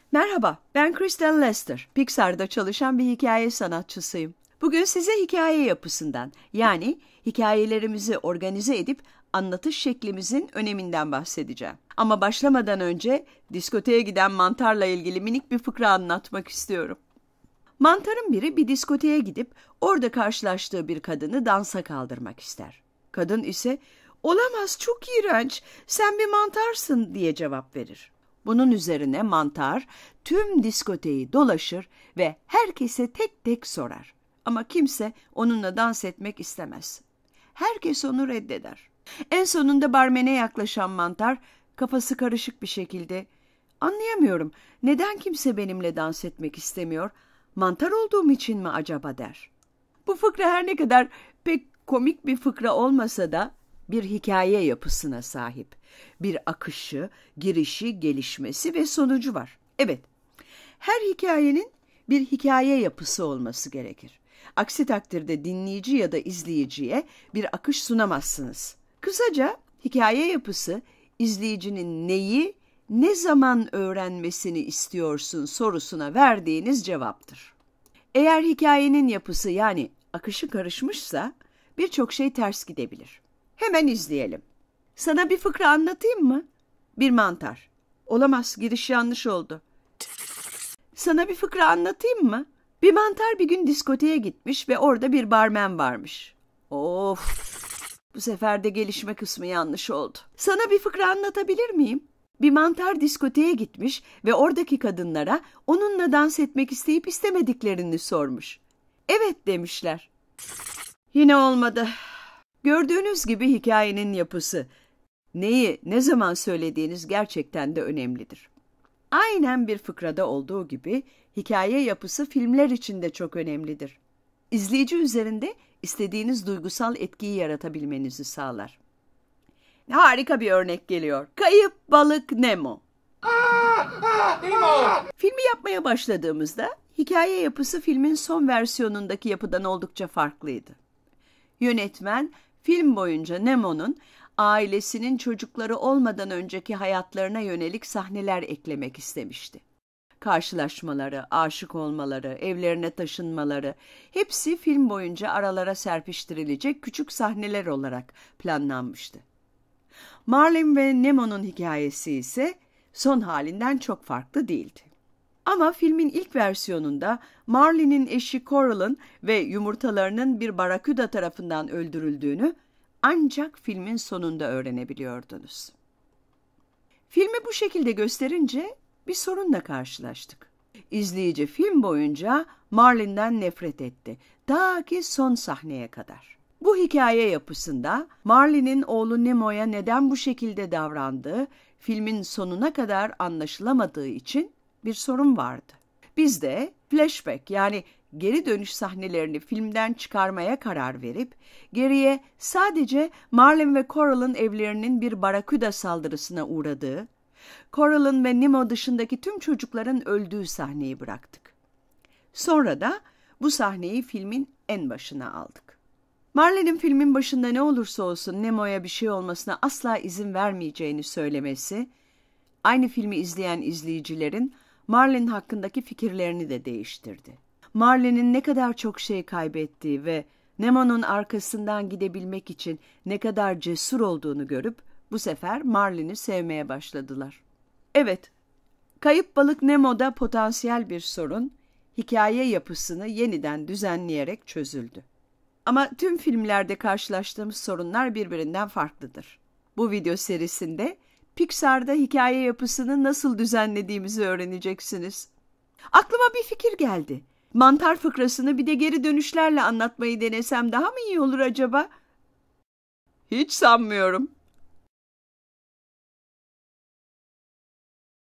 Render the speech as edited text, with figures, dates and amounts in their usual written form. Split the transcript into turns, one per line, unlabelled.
Merhaba, ben Kristen Lester. Pixar'da çalışan bir hikaye sanatçısıyım. Bugün size hikaye yapısından, yani hikayelerimizi organize edip anlatış şeklimizin öneminden bahsedeceğim. Ama başlamadan önce diskoteye giden mantarla ilgili minik bir fıkra anlatmak istiyorum. Mantarın biri bir diskoteye gidip orada karşılaştığı bir kadını dansa kaldırmak ister. Kadın ise "Olamaz, çok iğrenç, sen bir mantarsın" diye cevap verir. Bunun üzerine mantar tüm diskoteyi dolaşır ve herkese tek tek sorar. Ama kimse onunla dans etmek istemez. Herkes onu reddeder. En sonunda barmene yaklaşan mantar kafası karışık bir şekilde "Anlayamıyorum, neden kimse benimle dans etmek istemiyor? Mantar olduğum için mi acaba?" der. Bu fıkra her ne kadar pek komik bir fıkra olmasa da bir hikaye yapısına sahip. Bir akışı, girişi, gelişmesi ve sonucu var. Evet, her hikayenin bir hikaye yapısı olması gerekir. Aksi takdirde dinleyici ya da izleyiciye bir akış sunamazsınız. Kısaca hikaye yapısı izleyicinin neyi, ne zaman öğrenmesini istiyorsun sorusuna verdiğiniz cevaptır. Eğer hikayenin yapısı yani akışı karışmışsa birçok şey ters gidebilir. Hemen izleyelim. Sana bir fıkra anlatayım mı? Bir mantar. Olamaz, giriş yanlış oldu. Sana bir fıkra anlatayım mı? Bir mantar bir gün diskoteye gitmiş ve orada bir barmen varmış. Of! Bu sefer de gelişme kısmı yanlış oldu. Sana bir fıkra anlatabilir miyim? Bir mantar diskoteye gitmiş ve oradaki kadınlara onunla dans etmek isteyip istemediklerini sormuş. Evet demişler. Yine olmadı. Gördüğünüz gibi hikayenin yapısı, neyi, ne zaman söylediğiniz gerçekten de önemlidir. Aynen bir fıkrada olduğu gibi hikaye yapısı filmler için de çok önemlidir. İzleyici üzerinde istediğiniz duygusal etkiyi yaratabilmenizi sağlar. Harika bir örnek geliyor. Kayıp Balık Nemo. Nemo! Filmi yapmaya başladığımızda hikaye yapısı filmin son versiyonundaki yapıdan oldukça farklıydı. Yönetmen film boyunca Nemo'nun ailesinin çocukları olmadan önceki hayatlarına yönelik sahneler eklemek istemişti. Karşılaşmaları, aşık olmaları, evlerine taşınmaları hepsi film boyunca aralara serpiştirilecek küçük sahneler olarak planlanmıştı. Marlin ve Nemo'nun hikayesi ise son halinden çok farklı değildi. Ama filmin ilk versiyonunda Marlin'in eşi Coral'ın ve yumurtalarının bir baraküda tarafından öldürüldüğünü ancak filmin sonunda öğrenebiliyordunuz. Filmi bu şekilde gösterince bir sorunla karşılaştık. İzleyici film boyunca Marlin'den nefret etti, ta ki son sahneye kadar. Bu hikaye yapısında Marlin'in oğlu Nemo'ya neden bu şekilde davrandığı filmin sonuna kadar anlaşılamadığı için bir sorun vardı. Biz de flashback yani geri dönüş sahnelerini filmden çıkarmaya karar verip geriye sadece Marlin ve Coral'ın evlerinin bir baraküda saldırısına uğradığı, Coral'ın ve Nemo dışındaki tüm çocukların öldüğü sahneyi bıraktık. Sonra da bu sahneyi filmin en başına aldık. Marlin'in filmin başında ne olursa olsun Nemo'ya bir şey olmasına asla izin vermeyeceğini söylemesi, aynı filmi izleyen izleyicilerin Marlin hakkındaki fikirlerini de değiştirdi. Marlin'in ne kadar çok şey kaybettiği ve Nemo'nun arkasından gidebilmek için ne kadar cesur olduğunu görüp bu sefer Marlin'i sevmeye başladılar. Evet, Kayıp Balık Nemo'da potansiyel bir sorun, hikaye yapısını yeniden düzenleyerek çözüldü. Ama tüm filmlerde karşılaştığımız sorunlar birbirinden farklıdır. Bu video serisinde Pixar'da hikaye yapısını nasıl düzenlediğimizi öğreneceksiniz. Aklıma bir fikir geldi. Mantar fıkrasını bir de geri dönüşlerle anlatmayı denesem daha mı iyi olur acaba? Hiç sanmıyorum.